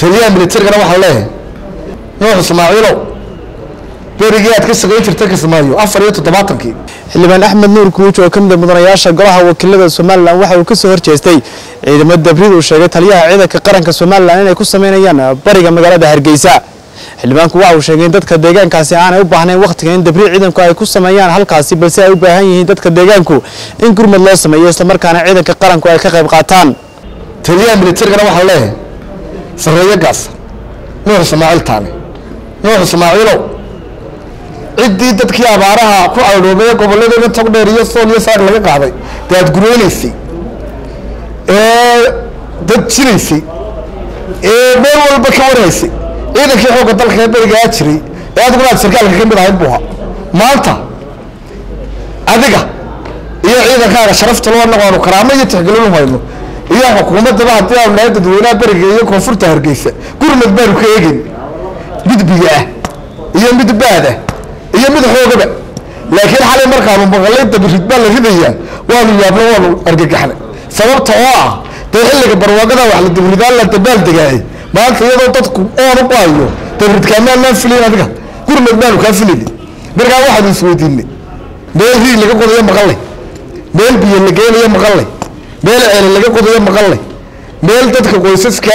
taliyaha militariga waxa leeyahay Nuux Ismaaciilo berigii aad ka shaqeyn jirtay Kismaayo 74kii xildhibaan Axmed Nuur Kuuj oo kamid mudanayaasha golaha wakiilada Soomaaliland waxa uu ka soo horjeestay ciidamada Dabriid uu sheegay taliyaha ciidanka qaranka Soomaaliland inay ku sameeyaan bariga magaalada Hargeysa xildhibaanku waxa uu sheegay in dadka deegaankaasi aanay u baahnayn waqtiga in Dabriid ciidanku ay ku sameeyaan halkaasi balse ay u baahan yihiin dadka deegaanku in gurmad loo sameeyo isla markaana ciidanka qaranku ay ka qayb qaataan taliyaha militariga waxa leeyahay sareeyo gaas Nuux Ismaaciil taane Nuux Ismaaciilo cidii dadkii abaaraha ku awdhoobay gobollada Togdheer iyo Sool iyo Saar laga qaaday dad gureynaysi dad jiraysi meel walba ka waraysay ciidankii xoogga dalka bariga jiray aad ugu sarkaalka ka mid ahayd buuha maanta adiga iyo ciidankaaga sharafta loo noqon karaamo iyo tixgelin hayno iyo xukuumadda hadii ay leedahay dadweynaha bariga iyo koonfurta Hargeysa gurmad baa ka eegin mid biya iyo mid baada iyo mid xoogaba laakiin xalay markaan maqalay Dabriid baa la ridayaa waa lu yaabno waa argagaxna sababta oo ah xilliga barwaaqada wax la Dabriidaan la dabaal degay maanta iyadoo dadku oo u baayo Dabriid kaamaan la filin adiga gurmad baa ka filin markaa waxa uu soo diinay meel rii laga qodayo maqalay meel biyo la geeyo maqalay meel ceel laga qodayo maqalay meel dadka qoysaska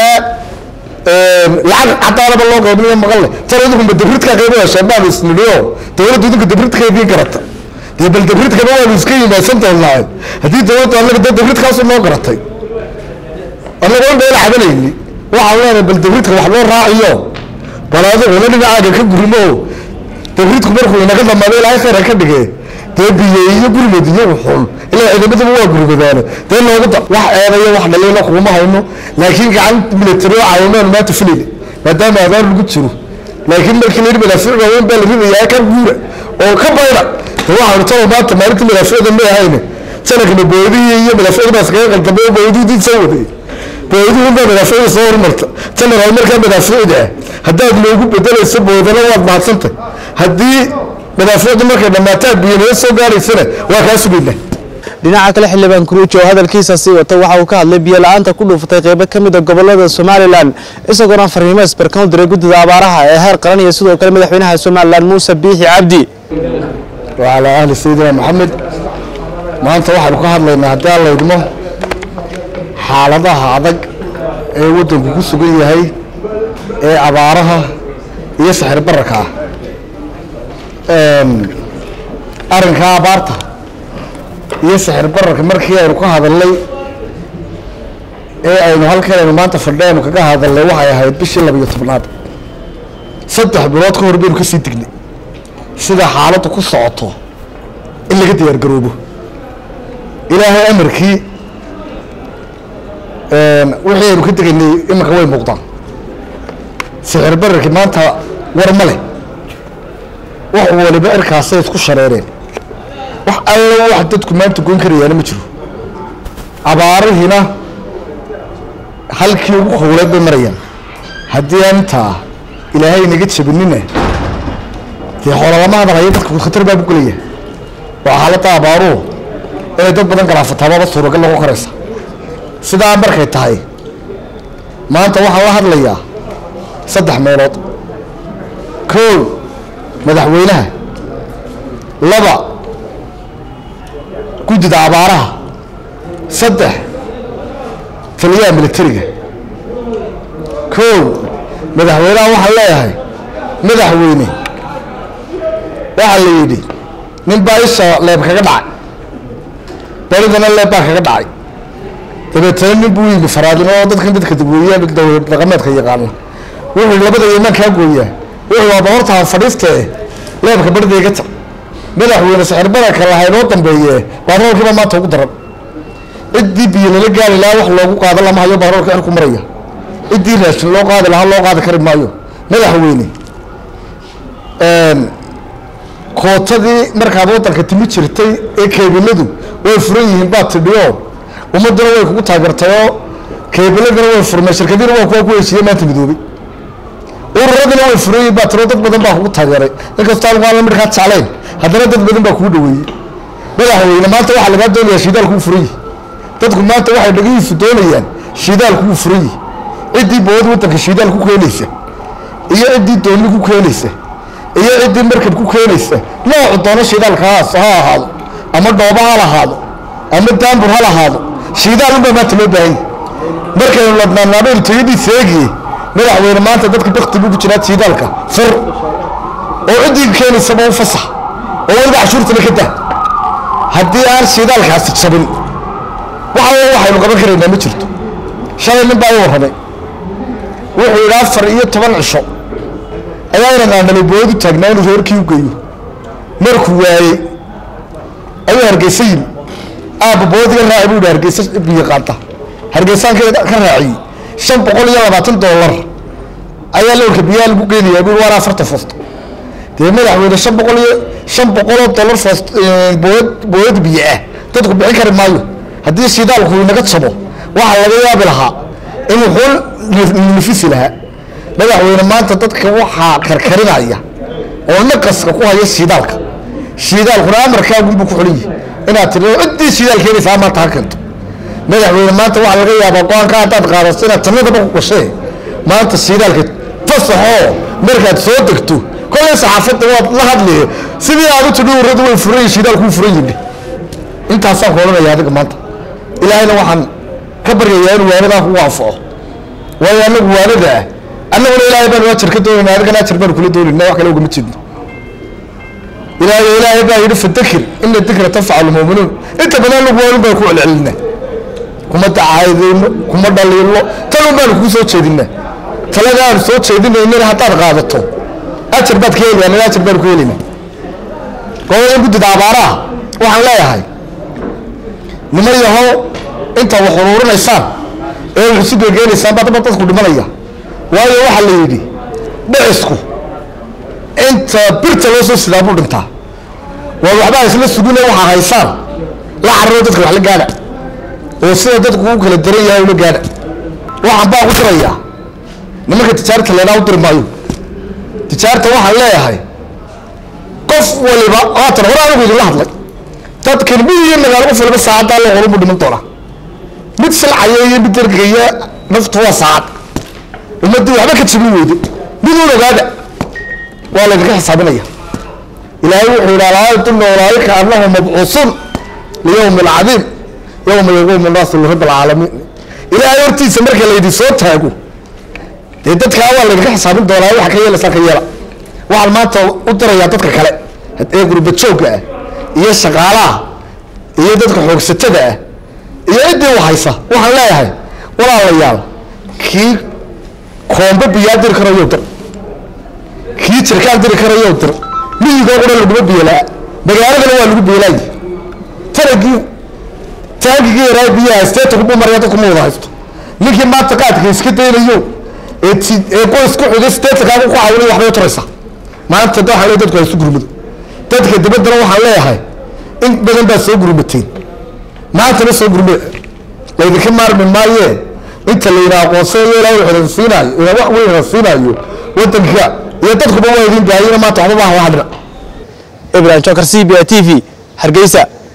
lacag cadaanaba loo qeybiyo maqalay tareedu Dabriid ka qeybo shabaab isniyo dawladdu Dabriid ka qeybiyo karata bal Dabriid ka waa iska yimaadsan tahay hadii dawladdu anaga Dabriid ka soo garatay anaga oo dheer xabanayni waxa weeye bal Dabriid wax loo raaciyo balaado wala dhinaca ka gurimo Dabriid ku markuu inaga dhamaaday ilaa khayr ka dhigay deebiyeeyo gurmad iyo xul ilaa ciidamada waa gurmadaan loogu wax eedayo wax dhaliilo kuma hayno laakiin gacan military caawinaan ma tafilin maadaama aad lagu jiro laakiin markii la yiraahdo fiican weyn baa la ridayaa ka guura oo ka bayra waxa uu tahay maanta maalinta military ma ahayne sanadka boodiye iyo military bas ka qaldan boodiye soo waday boodiye military soo hormarta sanad markaa military hadaa loogu bedelayso boodana waad maadsantay hadii madaafada markay dhamaataa biyo soo gaaraysana waa ka suuqinay dhinaca kale xildhibaan Kuuj oo hadalkiisa si wata waxa uu ka hadlay biyo la'aanta ku dhuuftay qaybo kamid ah gobollada Soomaaliland isagoo fariimo isbarkan diray guddiga abaaraha ee heer qaran iyo sidoo kale madaxweynaha Soomaaliland Muuse Biixi Cabdi وعلى أهل سيدنا محمد ما أنت واحد كهذا هدي الله يدمه حالتها عضق ودن بقصة هي عبارها يسحر بركة أرنكها عبارتها يسحر بركة مركية ركوها هذا اللي أينو هالكلام ما أنت فردان وكذا هذا اللي وحي هاي بيش اللي بيطبناد صدق بلاد كوربين وكسي تقني sida xaaladdu ku socoto in laga diyaar garoobo ilaahay amarkii wixii ku tagaynay imaka way muuqdaan sicir bararkii maanta war ma leh wax waliba erkaasay isku shareereen wax alla wax dadku maanta goyn karayaan ma jiro abaarihina halkii ugu howleed bay marayaan haddii anta ilaahay naga jabinina xoolama hadalaya dadku khatar baa ku leeyahay waa xaalada abaaro ee dad badan kala fataba suuragal lagu qaraysa sida markay tahay maanta waxa la hadlayaa saddex meelood koow madaxweynaha laba guddiga abaaraha saddex taliyaha militariga koow madaxweynaha waxa leeyahay madaxweyne waxa la yiri nin baa isha leeb kaga dhacay baridana leeb baa kaga dhacay dabeetana nin buu yimi faraadin oo dadka dadweynaha dhaqameedka yaqaan wuxuu labada yeeman ka gooyaa wuxuu waa horta fadhiiste leebka bardayga ta madaxweyne sicir bararka la hayro dambeeyay baarlamaanka ma tagu daran cidii biyo la gaari la wax loogu qaado lama hayo baarlamaanka xilku maraya cidii raashin loo qaado la loo qaado kari maayo madaxweyne kootadii markaad wadanka timi jirtay ee keebiladu way furan yihiin baad tidhiyo ummaduna way kugu taageertayoo keebiladuna way furmay shirkadiina waa kuwa ku heshiiyey maanta midoobay ururaduna way furan yihiin baad tidhiyo dad badan baa kugu taageeray inkastoo aan la midkaa jeclayn haddana dad badan baa kugu dhaweeyey madaxweyne maanta waxaa lagaa doonayaa shidaalku furan yihi dadku maanta waxay dhagihiisu doonayaan shidaalku furan yihi ciddii bood waddanka shidaal ku keenaysa iyo ciddii dooni ku keenaysa iyo ciddii markab ku keenaysa noocu doono shidaalkaas ha ahaado ama dhooba ha lahaado ama daambur ha lahaado shidaal unbaa maanta loo baahan markaynu ladnaanaabeynu tayadiisa eegiye madaxweyne maanta dadka bakti buu ku jiraa shidaalka fur oo ciddii keenaysaba u fasax oo weliba cashuurtana ka dah haddii aan shidaalkaasi jabin waxaynu qaban karaynaa ma jirto shalay nin baa u warramay wuxuu yidhi 4 iyo 10 cisho ayaana qaanalay boodu taagnaa inuu reerkii u geeyo markuu waayey ayuu Hargeysa yimi aabba boodiga raacay buu Hargeysa biyo qaata Hargeysaan ka raacay $520 ayaa lowrka biyaha lagu geeyay buu waraa 40 foost dee madaxweyne $500 foost bood biyo ah dadku bixin kari maayo haddii shidaalku inaga jabo waxa laga yaabi lahaa inuu xul nafisi lahaa madaxweyne maanta dadka waxa karkarinaya oo naqaska ku haya shidaalkuna amarkaagu buu ku xuliyay inaad tiro ciddii shidaalkeena saama taakento madaxweyne maanta waxa laga yaabaa qoonka aad qaadato inaad tanada ku qoshay maanta shidaalka fasaxo markaad soo degto kullu saxaafadda waad la hadlay sidii aad u tidhowradu way furay shidaalku furay intaas aan qoranaya adiga maanta ilaahayna waxaan ka baryayaa inuu waanada ku waafaqo waayo anagu waanada anaguna ilaahay baan waajir ka doonayna adigana ajir baan kula doonayna wax kale uga ma jeedno ilaahay baa yidhi fadakir inna dikra tanfacu lmu'minuun inta badan lagu waanin baan ku celcelinaa kuma dacaydayno kuma dhaliilo tan baan ku soo jeedinaa taladaan soo jeedinayna haddaad qaadato ajir baad ka helayaan ajir baan ku helaynaa qowlan gudida abaaraha waxaan leeyahay niman yahow inta wax uruurinaysaan ee wax isu geegeelaysaan baa dadku dhimanaya waayo waxa la yidhi dhicisku inta birta loo soo sidaa buu dhintaa waa waxbaa isla suguna waxa haysaan la carro dadka wax la gaadha oo sida dadku u kala daran yahay u la gaadha waxaan baa ku tiraya nimanka tijaarta leedahay u dirmaayo tijaarta waxaan leeyahay qof waliba hore anigu idin la hadlay dadkan biyo magaalo fulba saacada la qorubu dhiman doona mid salcaya iyo mid dirgaya naftu waa saacad ummadii waxba ka jibin weyday mid uu ogaada waa la ka xisaabinaya ilaahay wuxuu yiraahdaa inna walaayka annahum mab'usun liyawm al'azim yawma yaqumu an-nasu li rabbil alamin ilaahay hortiisa marka la yidhi soo taago dadka waa la ka xisaabin doonaa waxa ka yeelaysa ka yeela waxa maanta u diraya dadka kale ee gurba jooga ah iyo shaqaalaha iyo dadka xoogsatada ah iyo cidii waxaysa waxaan leeyahay walaalayaal kii koomba biyaa dir karayo dir kii jirkaan dir karayo dir miyiga qura lagu biyeelaa magaalada waa lagu biyeelay taagii raabiya state ku maraya dadku ma wada haysto ninkii maanta qaadka iska daynayo ee qoysku xigay state ka ku caawinay waxba taraysa maanta dadka dadku ay isu gurmado dadka dibadda waxaan leeyahay in badan baa soo gurmatay maanta la soo gurmay laydinka maarmi maaye inta la yiraahdo qoosay ilaahay wuxuu siinayo ila wax weyn siinayo wadanka iyo dadku ba way idin daayeen maanta waxba wax dhina Ibrahim Chokar CBA TV Hargeysa